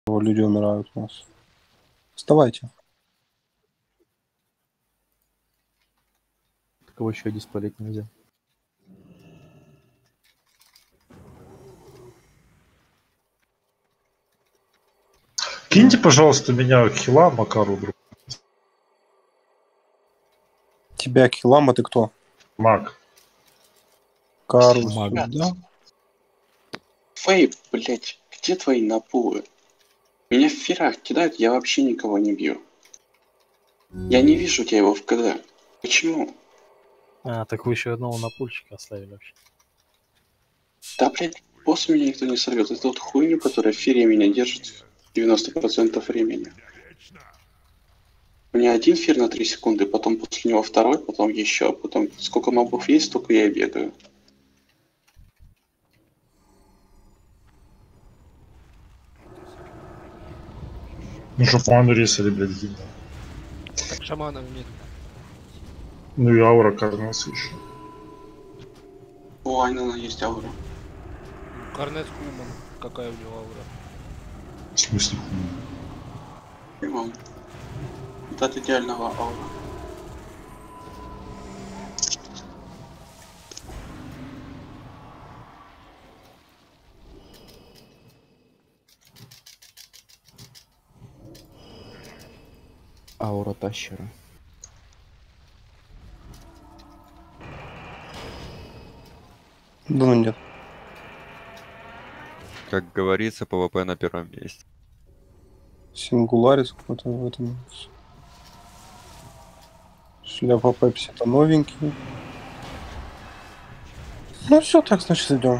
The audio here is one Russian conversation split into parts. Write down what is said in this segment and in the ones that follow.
Люди умирают у нас. Вставайте. Кого еще диспалить нельзя? Киньте, пожалуйста, меня хила Макару, друг. Тебя Килам, а ты кто? Маг. Карус, Маг. да? Фейп, блять, где твои напулы? Меня в ферах кидают, я вообще никого не бью. Я не вижу тебя его в КД. Почему? А, так вы еще одного напульщика оставили вообще. Да, блять, после меня никто не сорвет. Это вот хуйню, которая в фере меня держит 90% времени. У меня один фир на 3 секунды, потом после него второй, потом еще, потом сколько мобов есть, столько я и бегаю. Ну что, пану рисали, блядь, гильдия. Так шаманов нет. Ну и аура Карнас еще. У Айнана есть аура. Корнет Хуман. Какая у него аура? В смысле? Понимаю. Вот от идеального аура. Аура тащера. Да ну нет. Как говорится, ПВП на первом месте. Сингуларис какой-то в этом. Шляпа Пепси это новенький. Ну все, так, значит, идем.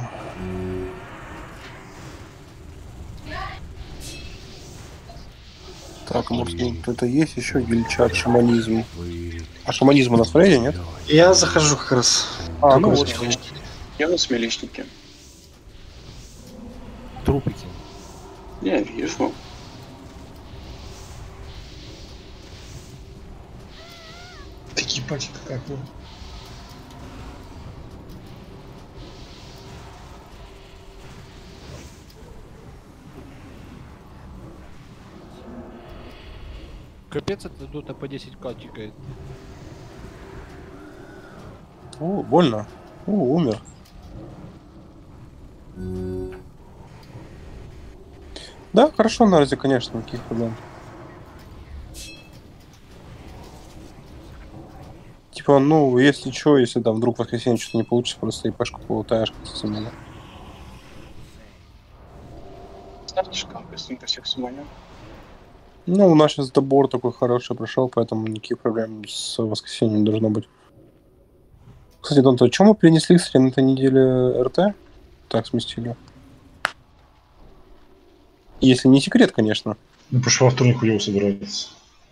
Так, может, кто-то есть еще гильчат, шаманизм. А шаманизм у нас в рейде, нет? Я захожу как раз. А, ну Только вот. Я на смелечнике. Трупики. Я вижу. Такие пати какая. Капец, это дота по 10к тикает. О, больно. О, умер. Да, хорошо на разе, конечно, никаких проблем. Типа, ну, если что, если там вдруг в воскресенье что-то не получится, просто ИПшку полутаешь, как со мной. Стартишка, быстренько всех суманю. Ну, у нас сейчас добор такой хороший прошел, поэтому никаких проблем с воскресеньем не должно быть. Кстати, Дон, то что мы принесли, кстати, на этой неделе РТ? Так сместили. Если не секрет, конечно. Ну, потому что во вторник у него собирается.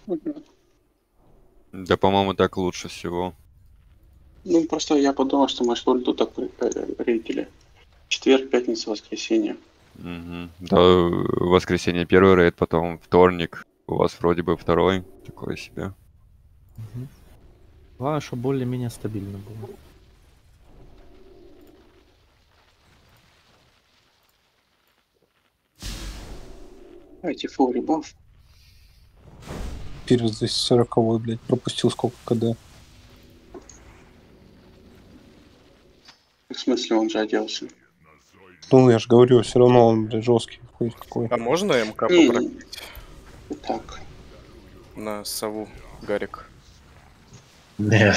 Да, по-моему, так лучше всего. Ну, просто я подумал, что мы ульту так рейтили. Четверг, пятница, воскресенье. Угу. Да, в воскресенье первый рейд, потом вторник. У вас вроде бы второй. Такое себе. Главное, чтобы более-менее стабильно было. Давайте фул ребаф. Перед здесь 40-й, блядь, пропустил сколько КД. В смысле, он же оделся? Ну, я же говорю, все равно он, блядь, жесткий какой. А можно МК Не, попросить так. на сову, Гарик? Не.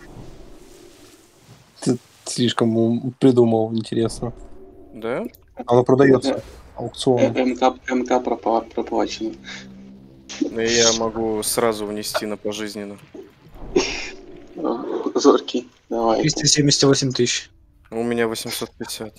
Ты слишком придумал, интересно. Да? Оно продается аукцион. МК проплачено. Ну, я могу сразу внести на пожизненно. Зоркий, давай. 278 тысяч. У меня 850.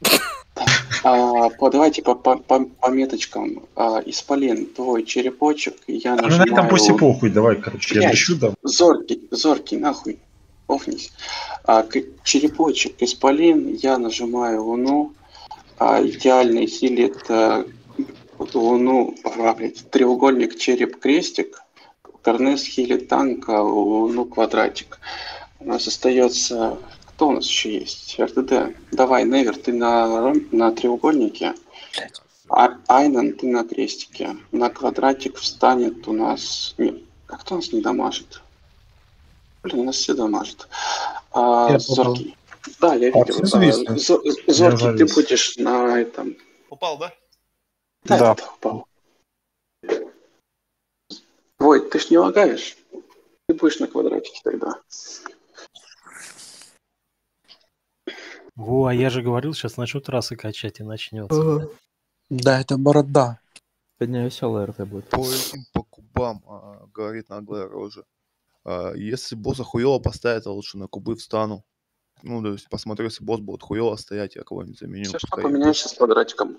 Давайте по меточкам. Исполин, твой черепочек, я А на этом нажимаю... пусть и похуй, давай, короче, я Блядь, дощу дам. Зоркий, нахуй. Офнись. Черепочек, исполин, я нажимаю луну. Идеальный хилит луну, блядь, треугольник, череп, крестик. Корнес хилит танк, луну, квадратик. У нас остается... Кто у нас еще есть? РТД. Давай, Невер, ты на треугольнике. Айнан, ты на крестике. На квадратик встанет у нас... Нет, как-то у нас не дамажит. Блин, у нас все дамажит. Я попал. Зоркий. Да, я видел. все зависли. Зоркий, ты завис. будешь на этом... Упал, да? Да, Да. это упал. Войт, ты ж не лагаешь. Ты будешь на квадратике тогда. Во, а я же говорил, сейчас начнут трассы качать и начнется. Да, это борода. Сегодня веселая РТ будет. По этим, по кубам, говорит наглая рожа. Если босса хуёво поставят, я лучше на кубы встану. Ну, то есть посмотрю, если босс будет хуёво стоять, я кого-нибудь заменю. Все, что пускай поменяешься с квадратиком.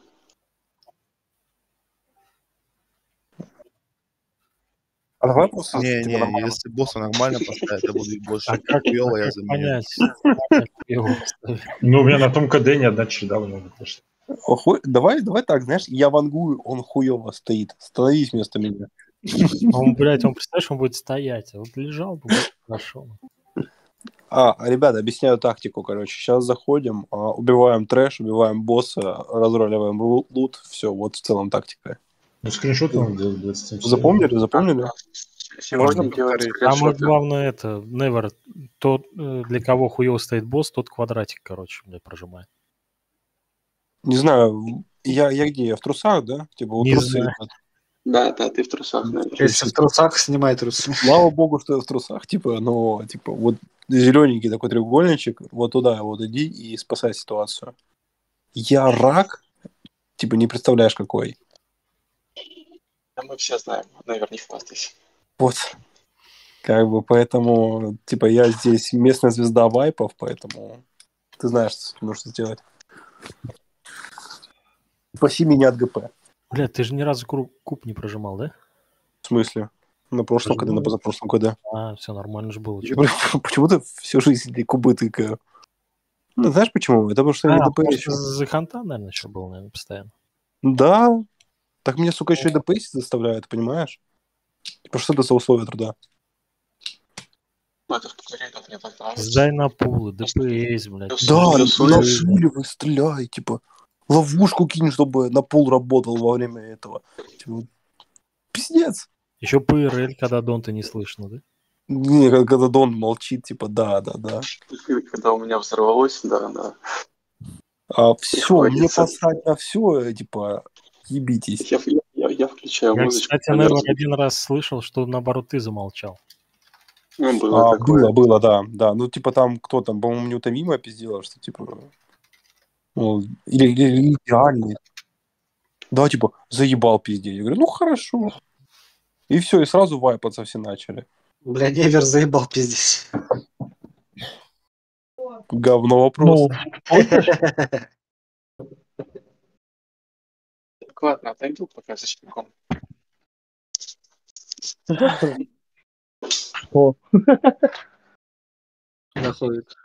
А давай просто... Не, типа, не, нормально. если босса нормально поставят, я буду больше. А как, Хуёво я как заменю. понять? Как его поставить? Ну, у меня на том КД ни одна череда у него пошла. Давай так, знаешь, я вангую, он хуёво стоит. Становись вместо меня. Он, блядь, он, представляешь, он будет стоять. Вот лежал бы, хорошо. Ребята, объясняю тактику, короче. Сейчас заходим, убиваем трэш, убиваем босса, разруливаем лут. Все, вот в целом тактика. Ну, скриншот надо делать 27. Запомнили? Сегодня Можно делать повторить? Самое скриншоты. главное это, Never, тот, для кого хуёво стоит босс, тот квадратик, короче, блядь, прожимает. Не знаю, я где? Я в трусах, да? Типа, вот Не трусы. знаю. ребят. Да, ты в трусах, наверное. Если в трусах, снимай трусы. Слава богу, что я в трусах. Типа, вот зелененький такой треугольничек, вот туда вот иди и спасай ситуацию. Я рак, типа, не представляешь какой. Да мы все знаем, наверное, не хвастайся. Вот. Как бы, поэтому, типа, я здесь местная звезда вайпов, поэтому ты знаешь, что нужно сделать. Спаси меня от ГП. Блядь, ты же ни разу куб не прожимал, да? В смысле? На прошлом КД, на позапрошлом КД. Все нормально же было. Почему-то всю жизнь эти кубы тыкаю. Ну, знаешь почему? Это потому что я не ДП еще. За ханта, наверное, еще был, наверное, постоянно. Да. Так меня, сука, еще и ДП заставляют, понимаешь? Типа, что это за условия труда? Ну, это в рейдах мне так нравится. Сдай на пулы, ДПС, блядь. Да, Плюсуешь. нашиливай, стреляй, типа. Ловушку кинь, чтобы на пул работал во время этого. Типа, пиздец. Еще ПРЛ, когда Донта не слышно, да? Не, когда Дон молчит, типа, да. Когда у меня взорвалось, да. Все, Приходится. мне посрать на все, типа, ебитесь. Я включаю Я, музычку. кстати, наверное, один раз слышал, что наоборот ты замолчал. Ну, было такое. Было, да. Ну, типа, там, кто там, по-моему, неутомимо пиздела, что, типа, ну, или идеальный. Да, типа, заебал пиздеть. Я говорю, ну, хорошо. И все, и сразу вайпаться все начали. Бля, Невер заебал пиздец. Говно вопрос. Так, ладно, отойду пока за щенком. Что? Заходит.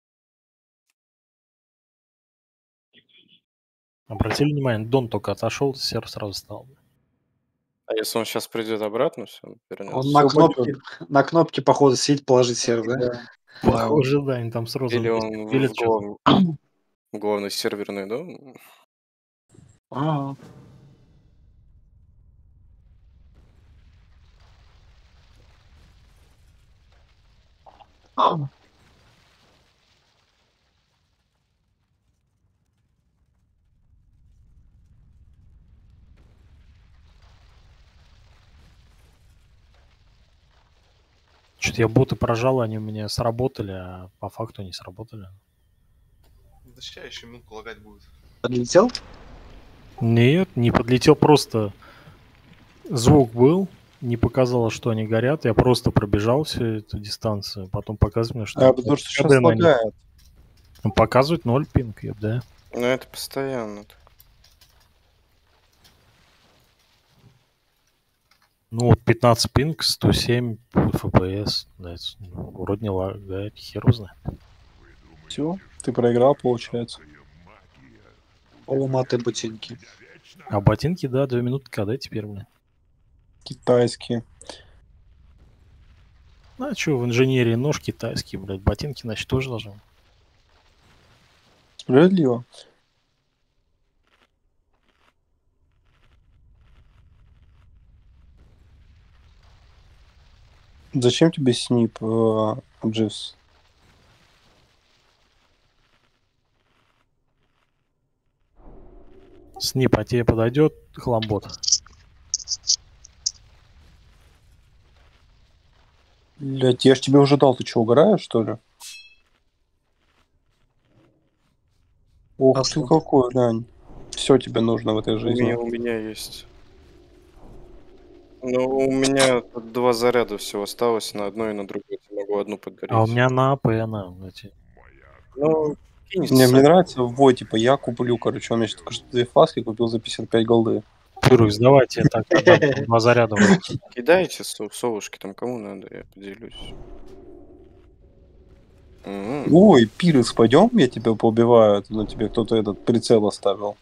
Обратили внимание, Дон только отошел, сервер сразу стал. А если он сейчас придет обратно, все, Он вернется. на кнопке, походу, сидит, положить сервер, да? Похоже, да, они там сразу... Или он Или в главный серверный, да? А, Что-то я боты прожал, они у меня сработали, а по факту не сработали. Зачем еще минутку лагать будет? подлетел? Нет, не подлетел, просто звук был, не показало, что они горят, я просто пробежал всю эту дистанцию, потом показывает мне, что... Потому что КД сейчас на них. лагает. Ну, показывает 0 пинг, да. Ну, это постоянно. Ну, вот 15 пинг, 107 FPS, да, вроде не лагает, хер узнает. Все, ты проиграл, получается. Полуматые ботинки. А ботинки, да, 2 минуты КД теперь, блин. Китайские. Ну, а что, в инженерии нож китайский, блядь, ботинки, значит, тоже должны. Справедливо. Зачем тебе снип, Дживс? Снип, а тебе подойдет хламбот? Блять, я ж тебе уже дал, ты что, угораешь, что ли? Ох ты Послушай. какой, глянь. Все тебе нужно в этой жизни. У меня есть. Ну, у меня тут 2 заряда всего осталось, на одно и на другое. Я могу одну подарить. А у меня на АП, на эти. Ну, кинь Мне сам. нравится ввой, типа, я куплю, короче, он мне сейчас только что 2 фласки купил за 55 голды. Пирус, давайте я так отдам, там 2 заряда вроде. Кидайте совушки, там кому надо, я поделюсь. Ой, Пирс, пойдем, я тебя поубиваю, на тебе кто-то этот прицел оставил.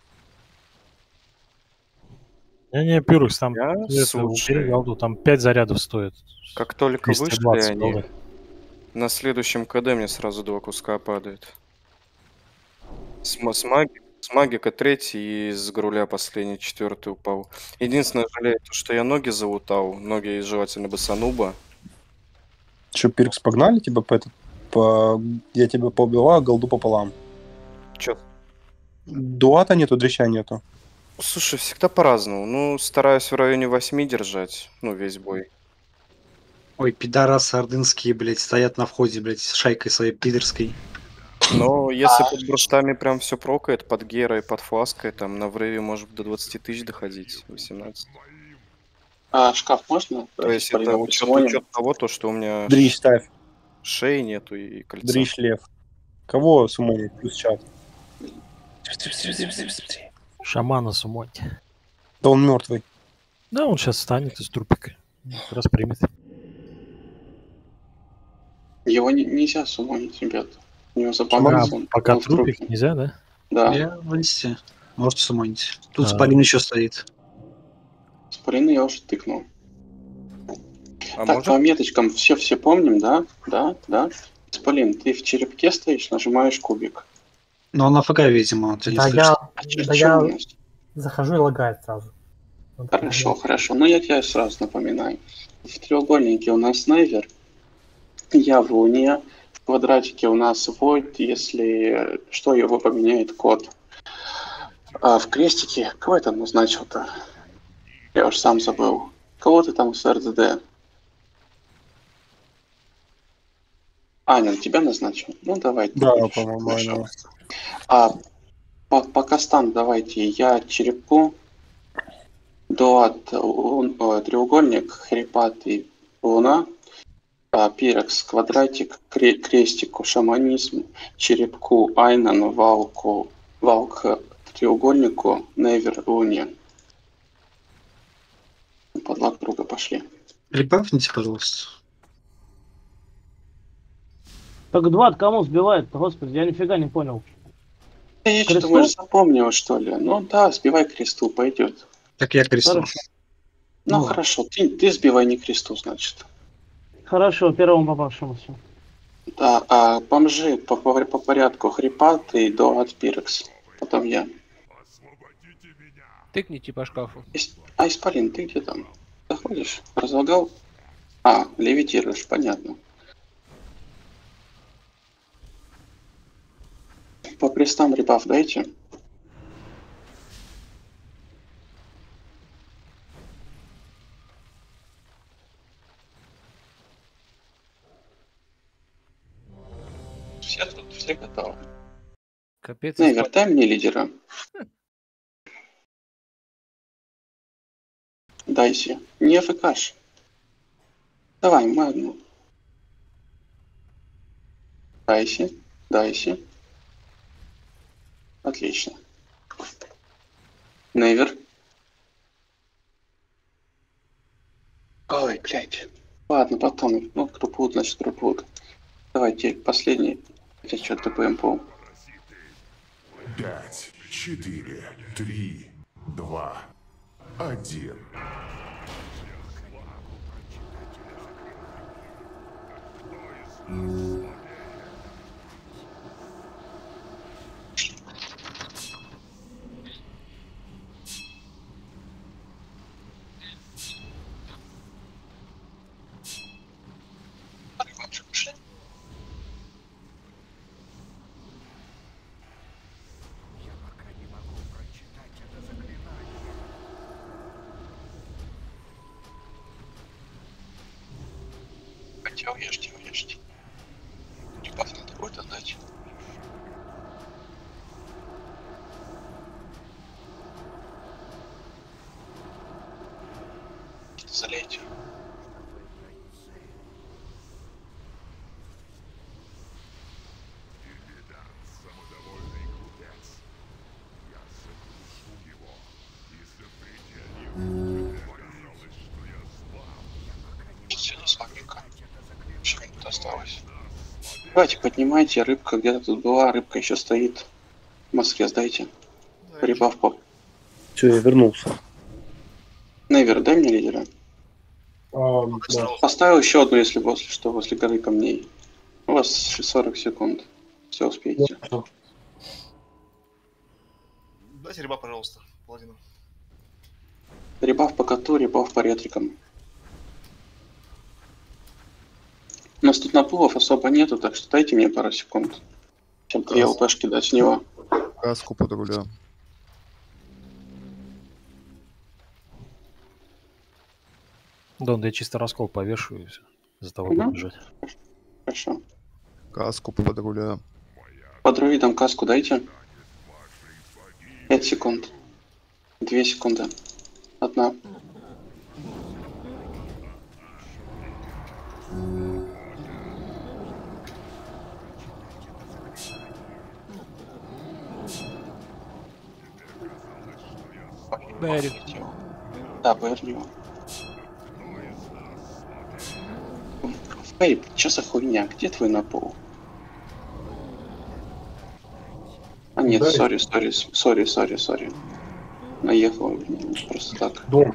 Не, Пирус, там Я это, убери слушаю. голду, там 5 зарядов стоит. Как только вышли 220 они, голды. на следующем КД мне сразу 2 куска падает. С магика 3 и с груля последний 4 упал. Единственное, жалею, то, что я ноги залутал. Ноги желательно бы сануба. Че, Пиркс, погнали тебя я тебя поубиваю, голду пополам. Чё? Дуата нету, дрища нету. Слушай, всегда по-разному. Ну, стараюсь в районе 8 держать. Ну, весь бой. Ой, пидорасы ордынские, блядь, стоят на входе, блядь, с шайкой своей пидорской. Но если под брустами прям все прокает, под герой, под флаской, там на врыве может до 20 тысяч доходить, 18. А шкаф можно? То есть Полина, это учет того, то, что у меня Дрищ ставь, шеи нету и кольца. дрищ лев. Кого сумонить? Плюс чат. Шамана сумоньте. Да он мертвый. Да, он сейчас встанет из трупика. Как раз примет. Его нельзя сумонить, ребят. У него А, забанился. пока трупик нельзя, да? Да. Я в инсте. Можете сумонить. Тут А. Спалин еще стоит. С Полины я уже тыкнул. А Так, может? по меточкам все помним, да? Да. Спалин, ты в черепке стоишь, нажимаешь кубик. Но он АФК, видимо. Ты не Да, слышишь. я захожу и лагает сразу. Вот Хорошо. Ну, я тебе сразу напоминаю. В треугольнике у нас снайпер. Я в луне. В квадратике у нас Void, если что, его поменяет код. А в крестике, кого я там назначил-то? Я уж сам забыл. Кого ты там с РДД? Аня, тебя назначил? Ну, давай. ты Да, будешь. по-моему, Хорошо. Аня. А по кастам давайте. Я черепку, дуат, треугольник, хрипатый, луна, пирекс, квадратик, крестику, шаманизм, черепку, айнан, валк, треугольнику, невер, луне. По 2 круга пошли. Прибавьте, пожалуйста. Так Двад кому сбивает? Господи, я нифига не понял. Я что-то, может, запомнил, что ли? Ну да, сбивай кресту, пойдет. Так я кресту. Хорошо. Ну хорошо, ты сбивай не кресту, значит. Хорошо, первому попавшемуся. Да, а бомжи по порядку хрипатый до от пирекс. Потом я. Тыкните по шкафу. А, Исполин, ты где там? Заходишь? Разлагал? А, левитируешь, понятно. По престам ребаф дайте. Все готовы. Капец. Невер, дай мне лидера. Дайси. Не АФКш. Давай, магну. Дайси. Отлично. Невер. Ой, блядь. Ладно, потом. Ну, крупут, значит, крупут. Давайте, последний. Я что-то ТПМ. 5, 4, 3, 2, 1. Уешьте. Дебаф надо будет отдать. Залейте. Сегодня слабенько. Еще минут осталось. Давайте поднимайте, рыбка где-то тут была, рыбка еще стоит. Москве сдайте. Прибав по. Все, я вернулся. Невер, дай мне лидера. Да. Поставил еще одну, если что, возле горы камней. У вас 40 секунд. Все успеете. Дайте реба, пожалуйста, паладину. Ребаф по коту, ребаф по ретрикам. У нас тут напулов особо нету, так что дайте мне пару секунд. Чем 3 ЛПшки дать с него. Каску патруля. Дон, да я чисто раскол повешу и все. За того буду бежать. Хорошо. Каску патруля. По друидам каску дайте. 5 секунд. 2 секунды. 1. Бэри. Да, Бэри. Фейп, что за хуйня? Где твой напол? А нет, сори. Наехал просто так. Дом.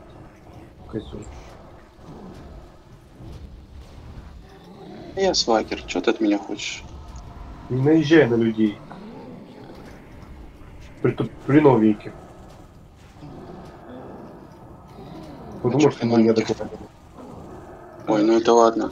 Я свагер, что ты от меня хочешь? Не наезжай на людей. При новеньких. Потому что я такой. Ой, ну это ладно.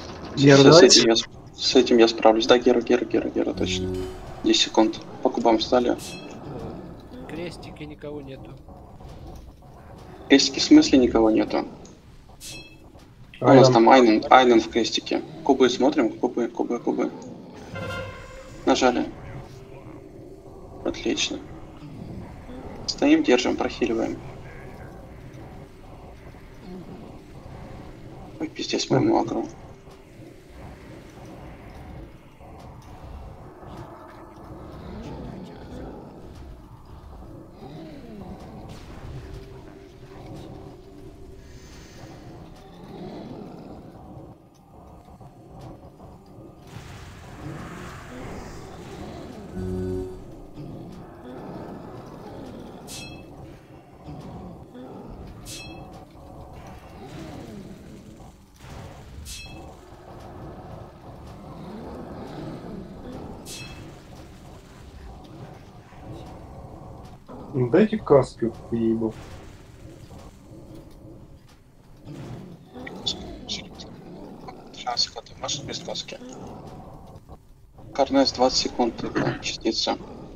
С этим я справлюсь. Да, Гера, точно. 10 секунд. По кубам встали. Крестики никого нету. Крестики в смысле никого нету? У нас там Айнен в крестике. Кубы смотрим, кубы. Нажали. Отлично. Стоим, держим, прохиливаем. Ой, пиздец, моему агру. Дайте каски, ебу. Сейчас, ты можешь без каски? Карнес 20 секунд, это частица.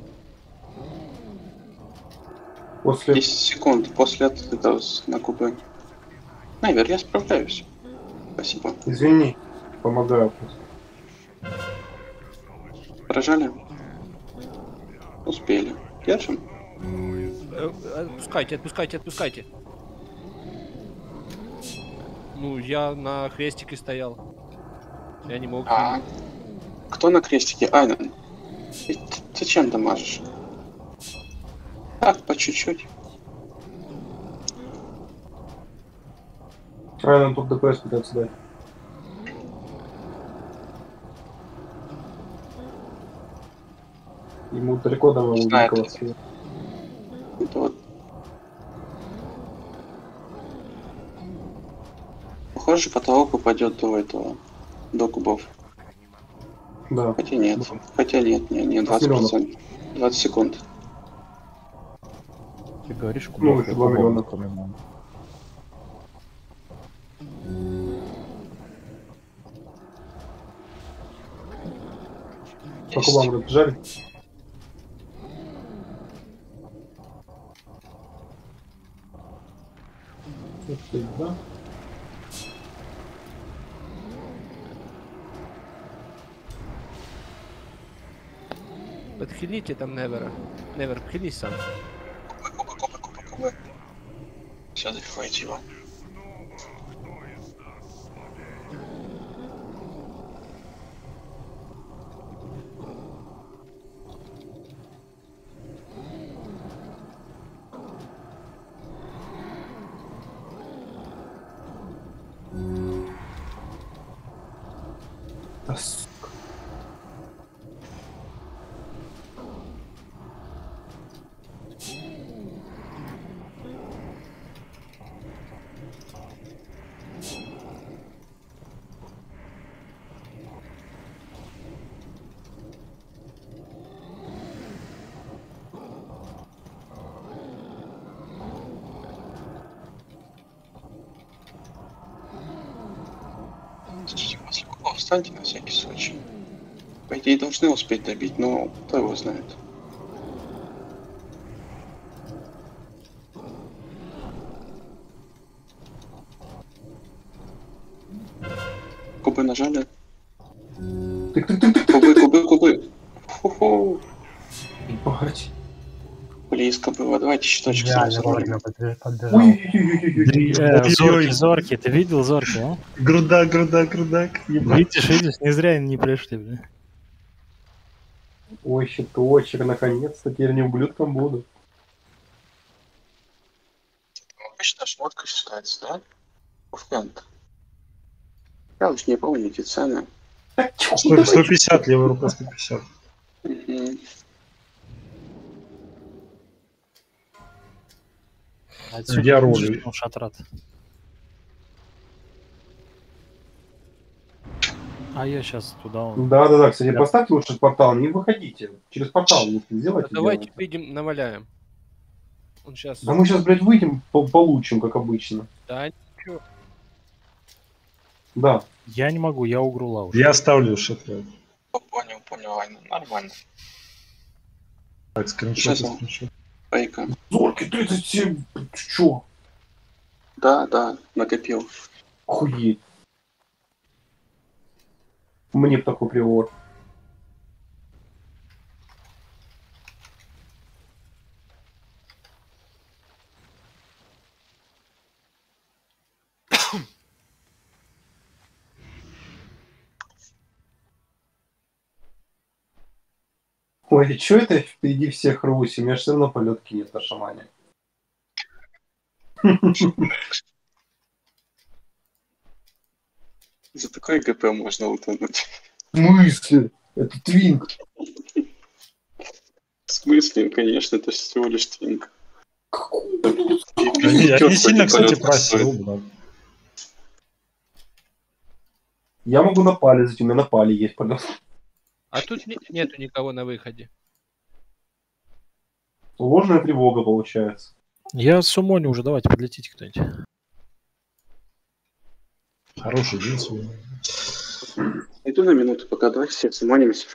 10 секунд после этого на кубы. Навер, я справляюсь. Спасибо. Извини, помогаю. Прожали? Успели. Держим? Отпускайте. Ну, я на крестике стоял. Я не мог. Кто на крестике? Айнен. Ты чем дамажишь? Так, по чуть-чуть. Айнен тут ДПС пытается дать. Ему далеко до великого света. Это вот. Похоже, потолок упадет до этого, до кубов. Да. Хотя нет, не 20%. 20 секунд. Ты говоришь, ну, это 2 миллиона. По кубам разбежали? Да? Подхилите там Невера. Невер, хились сам. Все, зафихайте его. Да, сука. После куба встаньте на всякий случай. По идее, должны успеть добить, но кто его знает. Кубы нажали. Кубы. Фу-ху. Ебать. Близко было. Давайте щиточек Идеально сразу. вовремя подбежал. Зорки, ты видел Зорки, а? Грудак. Видишь, не зря не пришли, бля. Ой, щиточек, наконец-то теперь не ублюдком буду. Обычно шмотка считается, да? Уфент. Я уж не помню эти цены. 150, левая рука 150. Мгм. Отсюда Я бежишь, ролю. ну, шатрат. А я сейчас туда... Да, кстати, Да. поставьте лучше портал, не выходите. Через портал лучше сделайте. Давайте дело. выйдем, наваляем. Он сейчас... Да мы сейчас, блядь, выйдем, получим, как обычно. Да, ничего. Да. Я не могу, я у Грула уже. Я ставлю шатрат. Понял, Ваня, нормально. Так, скриншот. Фейка. Зорки 37, ты чё? Да, накопил. Охуеть. Мне б такой приговор. Ой, чё это впереди всех рвусь? У меня все равно полетки нет на шамане. За такой ГП можно утонуть. В смысле? Это твинк. В смысле? Конечно, это всего лишь твинк. Я не сильно, кстати, просил, да. Я могу на пале зайти, у меня на пале есть полет. А тут нету никого на выходе. Ложная тревога получается. Я сумоню уже, давайте, подлетите кто-нибудь. Хороший день сегодня. Иду на минуту, пока давай все сумонимся.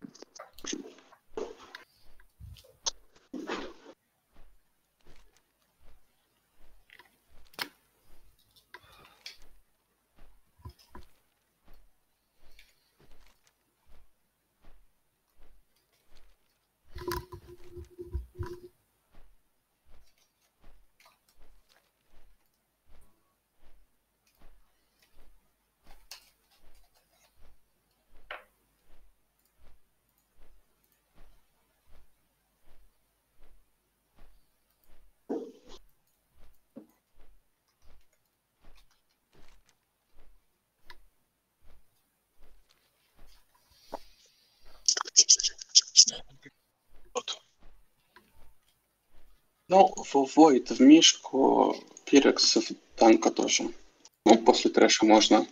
Ну, Void в Мишку, Пирекс в танка тоже. Ну, после трэша можно.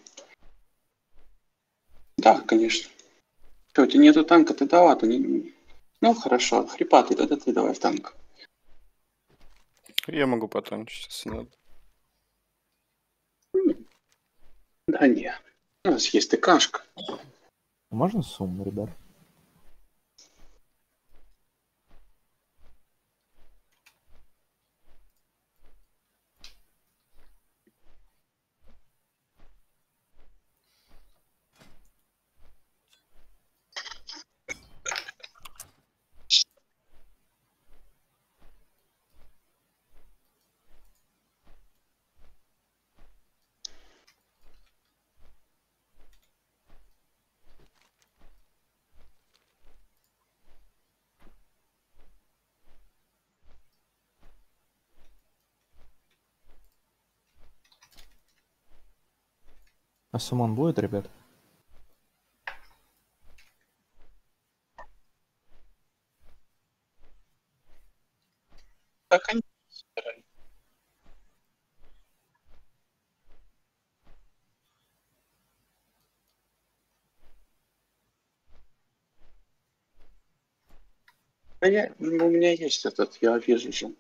Да, конечно. Что, у тебя нету танка, ты давай, то не... Ну, хорошо, хрипатый, тогда ты давай в танк. Я могу потончить, если надо. Да не, у нас есть ТКшка. Можно сумму, ребят? А суммон будет, ребят? Так они собирали. Да у меня есть этот, я вижу же.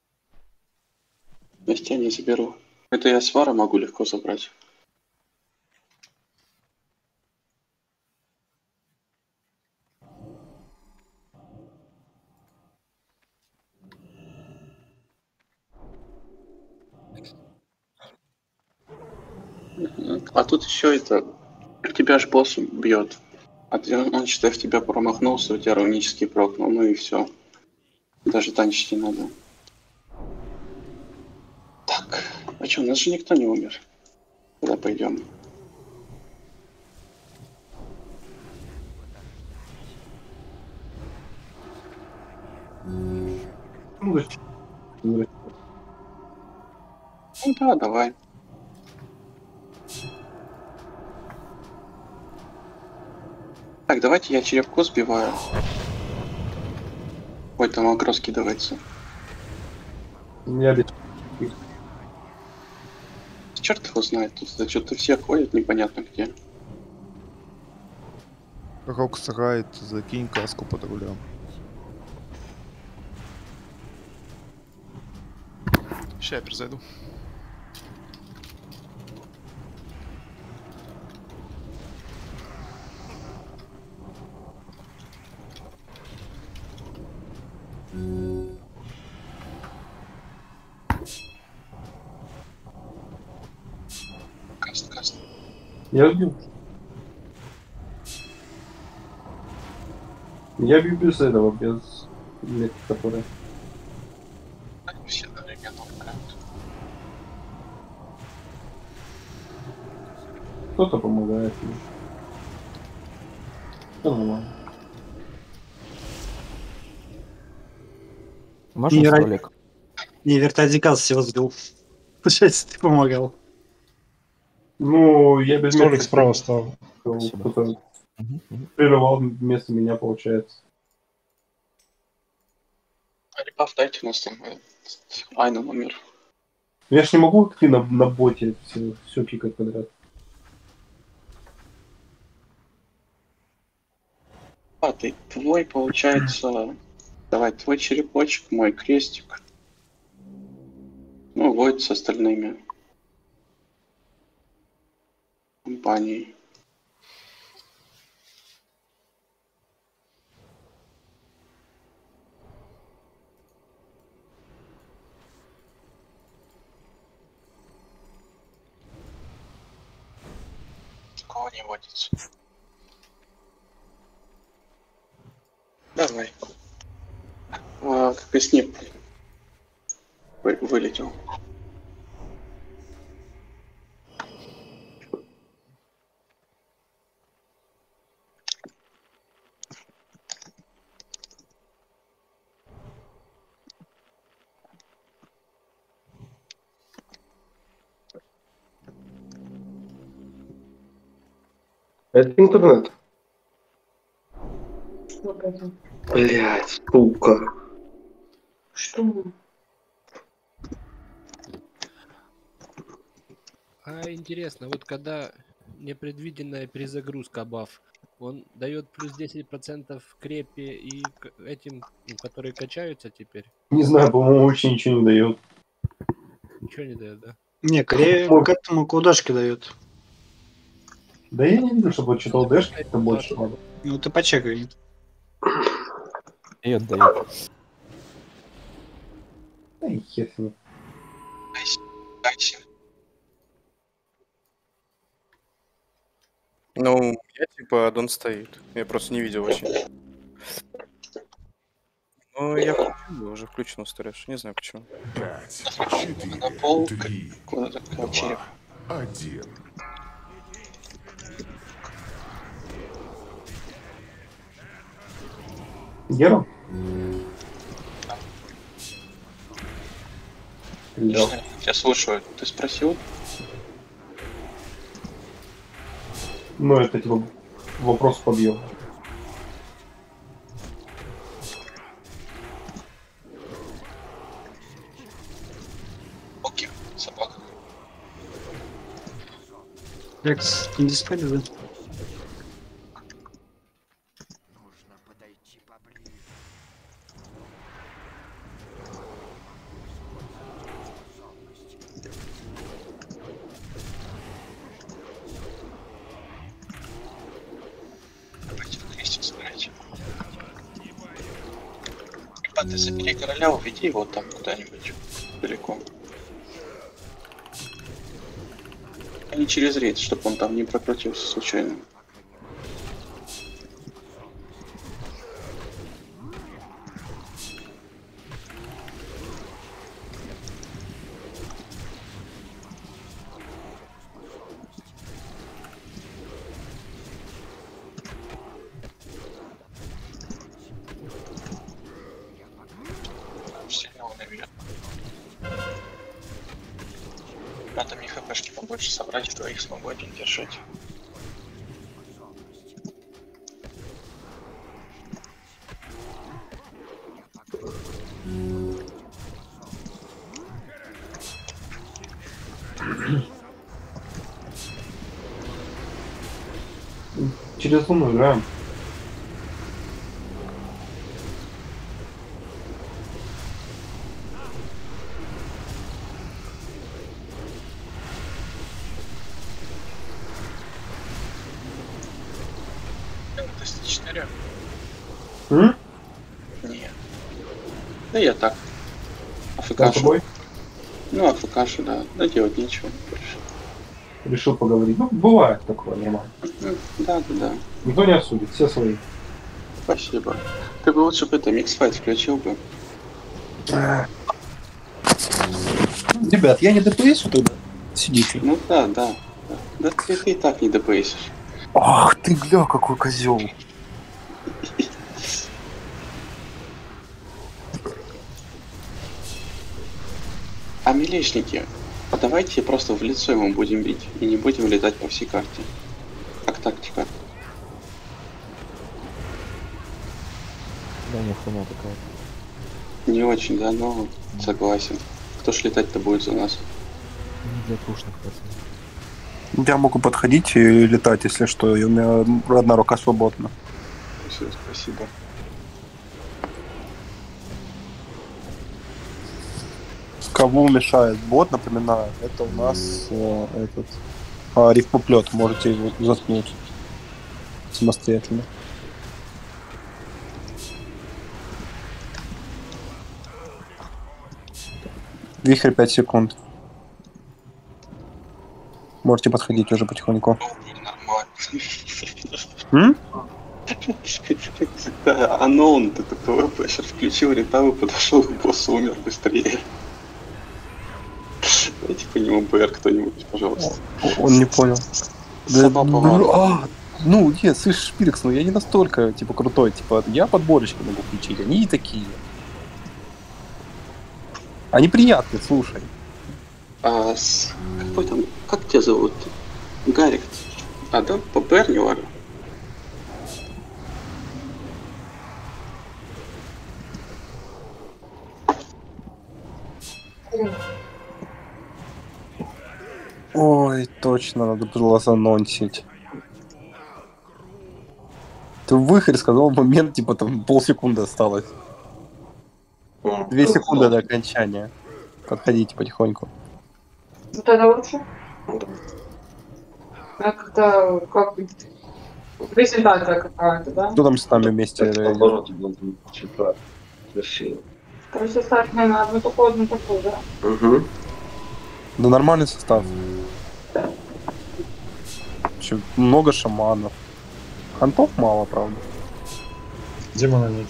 Я тебя не заберу. Это я свара могу легко забрать. А тут еще это... Тебя ж босс бьет. Он, считай, в тебя промахнулся, у тебя рунический прокнул, ну и все. Даже танчить не надо. Так, а что, у нас же никто не умер. Куда пойдем? Ну да, давай. Так, давайте я черепку сбиваю. Ой, там агро скидывается. Я без... Черт его знает, тут что-то все ходят непонятно где. Рок срает, закинь каску под рулем. Сейчас я перезайду. Каст. Я убил. Я бью без этого, без метки, которые... Все одновременно умирают. Кто-то помогает мне. Всё нормально. Можно столик? Не, вертадикал всего сбил. Получается, ты помогал. Ну, я без Столик метки справа стал. кто-то прерывал вместо меня, получается. Репав дайте, у нас там Айнон умер. Я ж не могу ты на боте все пикать подряд. А, ты твой, получается... Давай, твой черепочек, мой крестик. Ну, Войд с остальными. Компанией. Такого не водится. Давай. Как и снип вылетел. Это интернет. Блять, сука. Что? А интересно, вот когда непредвиденная перезагрузка баф, он дает плюс 10% крепи и этим, которые качаются теперь? Не знаю, по-моему, вообще ничего не дает. Ничего не дает, да? Не, к этому кудашке дает. Да я не видел, чтобы читал дэш, это больше надо. Ну ты почекай. Дает, дает. Да и хер с ним. Ну, я типа аддон стоит. Я просто не видел вообще. Ну, я включил, уже включен устаревший, не знаю почему. 5, 4, 3, 2, 1. Геру? Я слушаю. Ты спросил? Ну, это типа вопрос подъема. Окей, собака. Рекс, не диспель, да? Давайте вместе сыграйте. Ипа, ты забери короля, уведи его там куда-нибудь далеко. А не через рейд, чтобы он там не прокрутился случайно. Надо мне хпшки побольше собрать, что их смогу один держать. Через луну играем. ТС-4? М? Нет. Да я так. Да, с АФК. тобой? Ну, АФК, да. Да делать нечего больше. Решил поговорить. Ну, бывает такое, нормально. Да. Никто не осудит, все свои. Спасибо. Ты бы лучше бы это миксфайт включил бы. Ребят, я не ДПС тогда. Сидите. Ну да. Да ты и так не ДПСишь. Ах ты, гля, какой козел. А милишники, а давайте просто в лицо ему будем бить и не будем летать по всей карте. Как тактика. Да, не хуйня такая. Не очень, да, но согласен. Кто ж летать-то будет за нас? Не для трушных пацанов. Я могу подходить и летать, если что, и у меня одна рука свободна. Все, спасибо. Кому мешает бот, напоминаю, это у нас этот рифмоплет, можете его заткнуть самостоятельно. Вихрь 5 секунд. Можете подходить уже потихоньку. Нормально. Да, Анон, ты такой пэшер включил ритавы, подошел к боссу, умер быстрее. Дайте по нему БР кто-нибудь, пожалуйста. Он не понял. Сама помогла. Ну, нет, слышишь, Шпирекс, ну я не настолько, типа, крутой. Типа, я подборочки могу включить, они и такие. Они приятные, слушай. Какой там, как тебя зовут? Гарик. А, да, по БР не ладно. Ой, точно, надо было занонсить. Ты в выходе сказал момент, типа там полсекунды осталось. 2 секунды до окончания. Подходите потихоньку. Вот это лучше? А как-то, как презентация какая-то, да? Кто там с нами вместе? Короче, ставь мне на одну такую, да? Угу. Да нормальный состав. Еще много шаманов. Хантов мало, правда. Демона нет.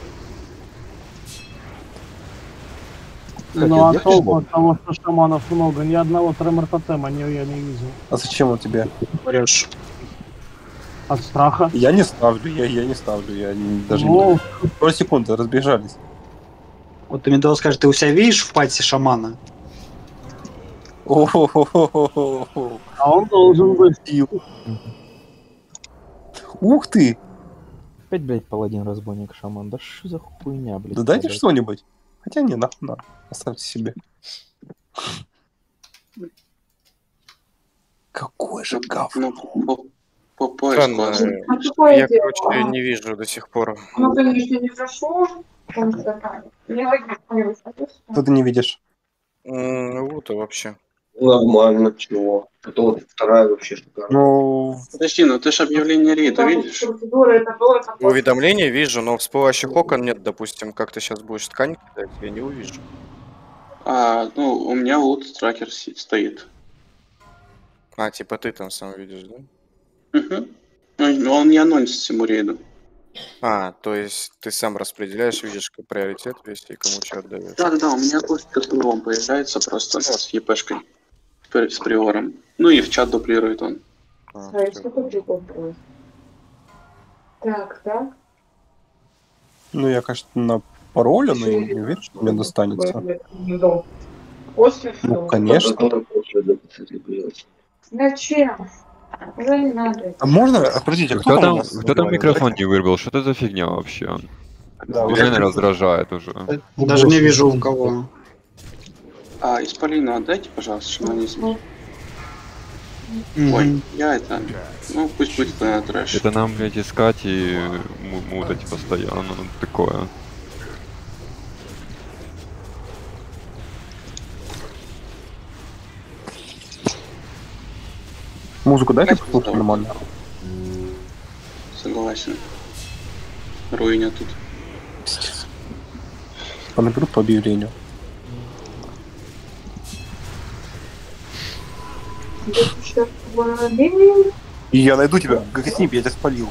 Ну а толку от того, что шаманов много, ни одного тремор-тотема я не видел. А зачем он тебе? Врешь. От страха. Я не ставлю, я не ставлю, даже Ну. не... Пару секунд, разбежались. Вот ты мне должен сказать, ты у себя видишь в пати шамана? О-хо-хо-хо-хо-хо. А он должен быть. Ух ты! Опять, блядь, паладин, разбойник, шаман. Да что за хуйня, блядь? Да дайте падает? что-нибудь. Хотя не, нахуй на. Оставьте себе. Какой же гав. Ну, по Странно. поиску. А какое Я, дело? короче, не вижу до сих пор. Ну, конечно, не прошло. Потому что не логично. Что ты не видишь? Вот и вообще. Нормально, чего. Это вот вторая вообще шикарная. Ну, Подожди, ну ты ж объявление рейда видишь? Процедура это было, это было. Уведомления вижу, но всплывающих окон нет, допустим. Как ты сейчас будешь ткань кидать, я не увижу. Ну, у меня лут тракер стоит. А, типа ты там сам видишь, да? Угу. Ну, он не анонсит всему рейду. А, то есть ты сам распределяешь, видишь как приоритет весь и кому что отдаешь. Да, у меня гость с другом появляется просто, ну, с ЕПшкой, с приором. Ну и в чат дуплирует он. Сколько прикол было? Так. ну я, конечно, на пароле, но я не уверен, что мне достанется. После Ну, что? конечно. Зачем? Уже не надо. А можно? Простите, Кто у там, нас кто там разговаривает? микрофон не вырубил? Что это за фигня вообще? Да, Реально раздражает уже. Даже не вижу у кого. Исполину отдайте, пожалуйста, шаманизм. Мгм. Ой, я это... Ну, пусть будет на трэш. Это нам, блядь, искать и мутать постоянно. Ну, такое. Музыку дайте послушать нормально. Согласен. Руиня тут. Понаберут по объявлению. И я найду тебя, Гагаснип, я тебя спалил.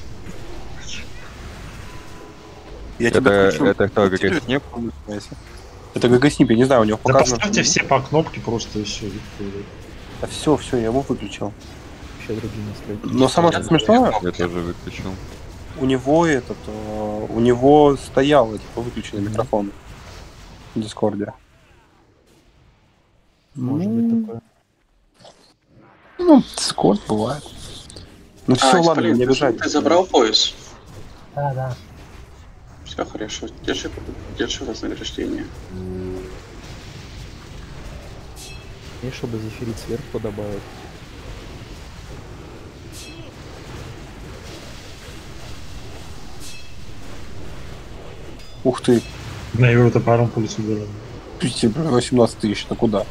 Я тебя включил. Это кто, Гагаснип? Это Гагаснип, я не знаю, у него Да показано... поставьте все по кнопке просто и все. Да все, я его выключил. Вообще другие настройки. Но самое что смешное, Я тоже выключил. у него стоял типа выключенный микрофон в Дискорде. Может быть такое. Ну, Дискорд бывает. Ну все, ладно, Исполин, не обижайтесь. ты забрал пояс? Да. Все хорошо. Держи вознаграждение. И чтобы зефирить сверху добавить. Ух ты. На евро топором пулицу убирали. 18 тысяч, ну куда?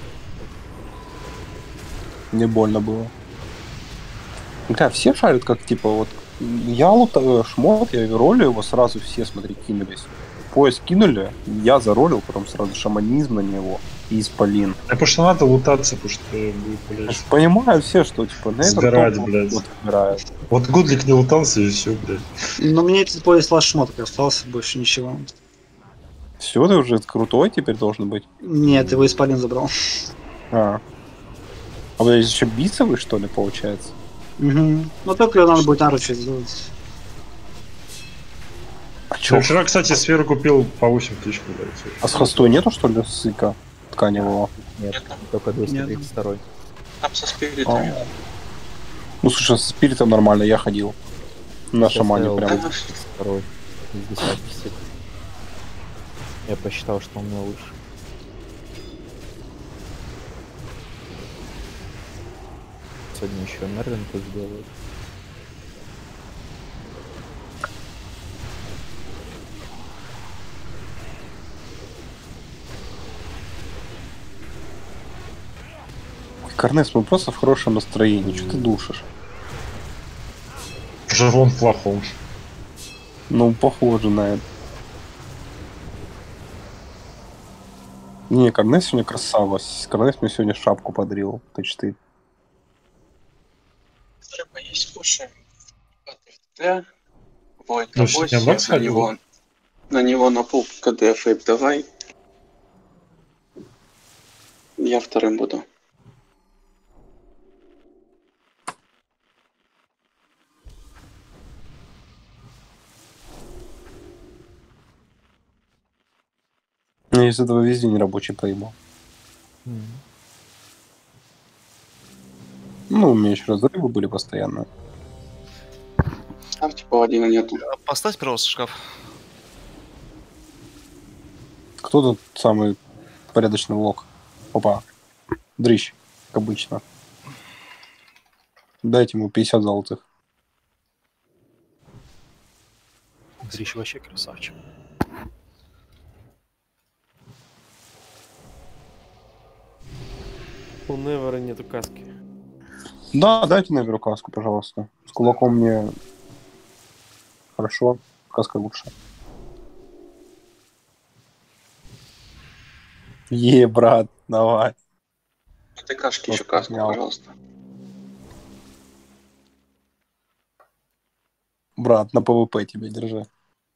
Мне больно было. Да, все шарят, как типа вот я шмот, я ролю его, сразу все, смотри, кинулись. Пояс кинули, я заролил, потом сразу шаманизм на него и исполин. Потому что надо лутаться, потому что будет, блядь. Понимаю все, что типа на это Сгорать, топ блядь. вот выбирают. Вот Гудлик не лутался и все, блядь. Но мне этот пояс лast шмоток остался, больше ничего. Все, ты уже крутой теперь должен быть. Нет, его исполин забрал. А вот здесь еще бицевый, что ли, получается? Угу. Ну только надо будет наручить сделать. А чё? Я вчера, кстати, сферу купил по 8 тысяч, блядь. А с хостой нету, что ли, ссыка тканевого? Нет, только 232. Там со спиритами. Ну, слушай, с спиритом нормально, я ходил. На шамане Поставил прям. 232 из десятки. Я посчитал, что у меня лучше. Сегодня еще Мерлин тут сделает. Ой, Корнес, мы просто в хорошем настроении. Что ты душишь? Жирон в плохом. Ну, похоже на это. Не, Корнес сегодня красава. Корнес мне сегодня шапку подарил. Т4. Рыба есть, кушаем. КД. Войт Ну, сегодня на Макс ходил? него. На него на пол КД фейп давай. Я вторым буду. Я из этого весь день рабочий проебал. Ну, у меня еще разрывы были постоянно. паладина нету. Поставь, пожалуйста, шкаф. Кто тут самый порядочный лог? Опа. Дрищ, как обычно. Дайте ему 50 золотых. Дрищ вообще красавчик. У Невера нету каски. Да, дайте Неверу каску, пожалуйста. С кулаком мне хорошо, каска лучше. Брат, давай. Этой кашки еще каску, пожалуйста. Брат, на ПВП тебе держи.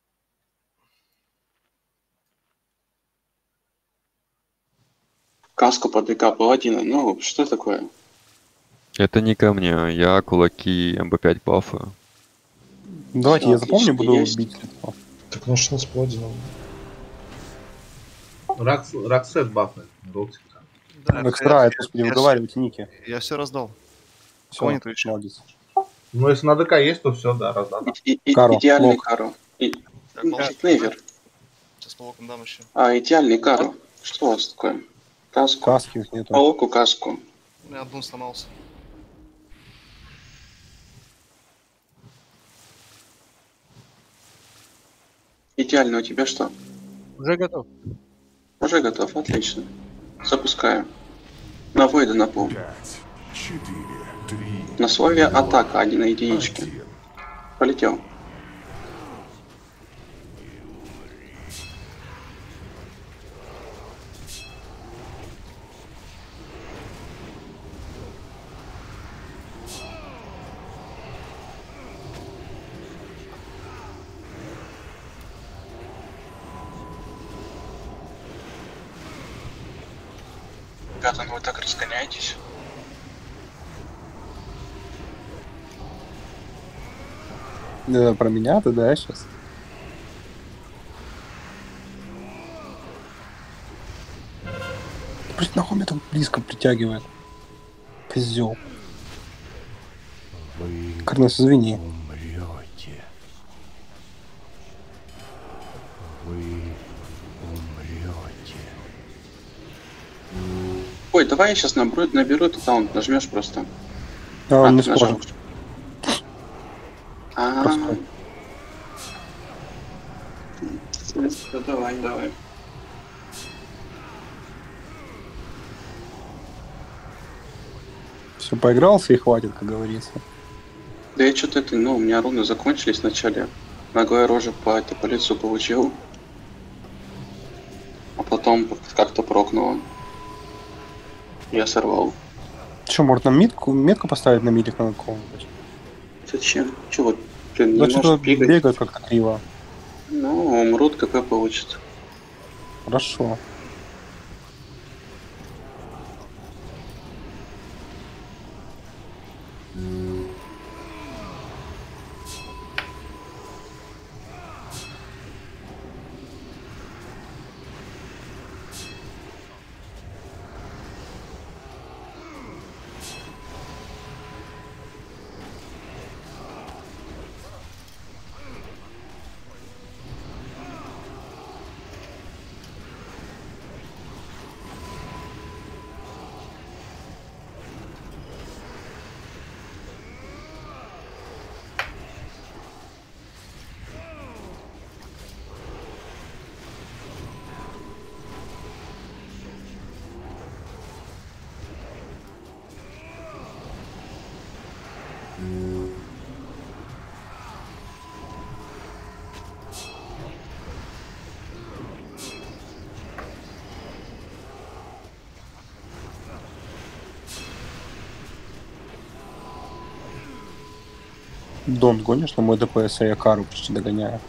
Каску под ДК паладина. Ну, что такое? Это не ко мне, я кулаки МБ5 бафаю. Давайте, Всё, я запомню, отлично, буду есть. бить. Так начну с паладином. Раксет бафает. Экстра, господи, выговаривайте ники. Я все раздал. Все, Кого нету еще? молодец. Ну, если на ДК есть, то все, да, раздано. Каро, Идеальный лог. Каро. Так, Невер. Сейчас по локам дам еще. Идеальный Каро. Что у вас такое? Каску. Каски их нету. По локу каску. У меня одну сломался. Идеально, у тебя что? Уже готов. Уже готов, отлично. Запускаю. На Войда на пол. 5, 4, 3, На слове атака 1 на единичке. Полетел. Ребята, ну вы так разгоняетесь. Да, про меня ты, да, сейчас? Просто нахуй меня там близко притягивает. Козел. Карнес, извини. умрете. Вы умрете. Ой, давай я сейчас наберу этот таунт, нажмешь просто. Он не ты нажал. сможет. Давай. Все, поигрался и хватит, как говорится. Да я что-то у меня руны закончились вначале. Ногой рожи по лицу получил. А потом как-то прокнуло. Я сорвал. Че, может нам метку поставить на милик на какого-нибудь? Зачем? Че вот? Блин, не Да можешь что-то бегать. бегает как-то криво. Ну, умрут, КП получит. Хорошо. Дон, гонишь на мой ДПС, а я Кару почти догоняю.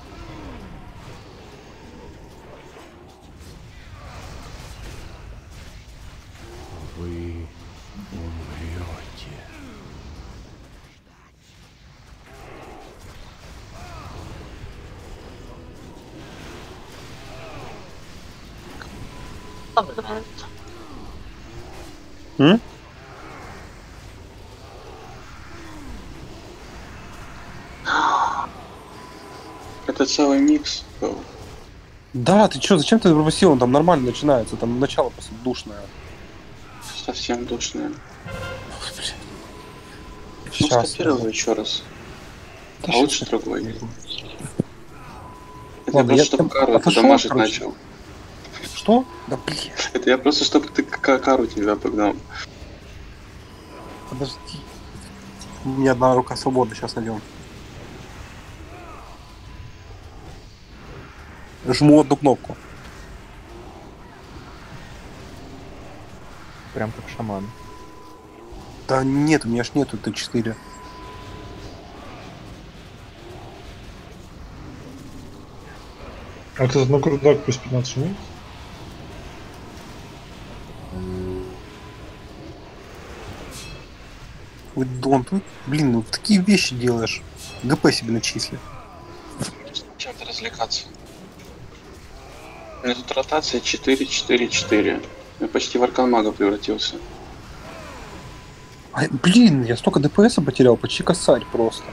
Вы умрете. М? Это целый микс был. Да, ты чё, зачем ты пропустил? Он там нормально начинается, там начало просто душное. Совсем душное. Ну, Сейчас. скопировал еще раз. Да А щас лучше я- другой. Это я Ладно, просто, я чтобы там Кару это отошёл, дамажить короче. начал. Что? Да блин. Это я просто, чтобы ты Кару тебя погнал. Подожди. У меня одна рука свободна, сейчас найдем. Жму одну кнопку. Прям как шаман. Да нет, у меня ж нету Т4. Вот этот нокрудак плюс 15 минут. Ой, Дон, ты, блин, ну такие вещи делаешь. ГП себе начисли. Чем-то развлекаться. У меня тут ротация 4-4-4. Я почти в арканмага превратился. Ай, блин, я столько ДПС потерял, почти косарь просто.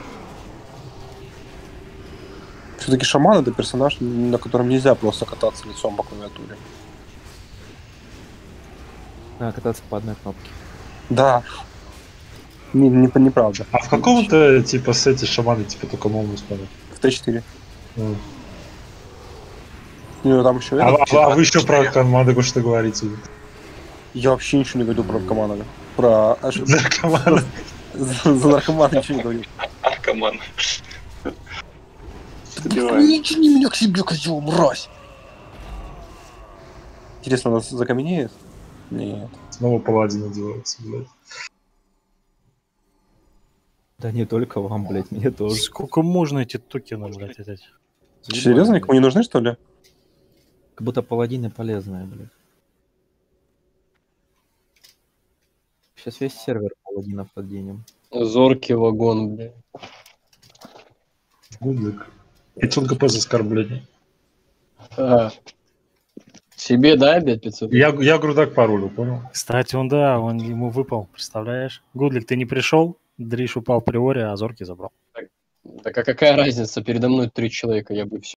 Все-таки шаман это персонаж, на котором нельзя просто кататься лицом по клавиатуре. Надо кататься по одной кнопке. Да. Неправда. А в каком-то типа сете шаманы типа только могут использовать? В Т4. Ну, там еще А вы еще про команду что говорите? Я вообще ничего не говорил про наркомана. Про... Наркомана. За наркомана ничего не говорил. Наркоман. Не тяни меня к себе, козел, мразь! Интересно, нас закаменеет? Нет. Снова паладин одевается, блядь. Да не только вам, блядь, мне тоже. Сколько можно эти токены, блядь, эти? Серьезно, никому не нужны, что ли? Как будто паладины полезные, блядь. Сейчас весь сервер паладинов подденем. Зоркий вагон, блядь. Гудлик. 500 ГП за оскорбление. Себе, да, опять 500? Я грудак паролю, понял? Кстати, он ему выпал, представляешь? Гудлик, ты не пришел, Дриш упал в приоре, а Зорки забрал. Так а какая разница? Передо мной 3 человека, я бы все.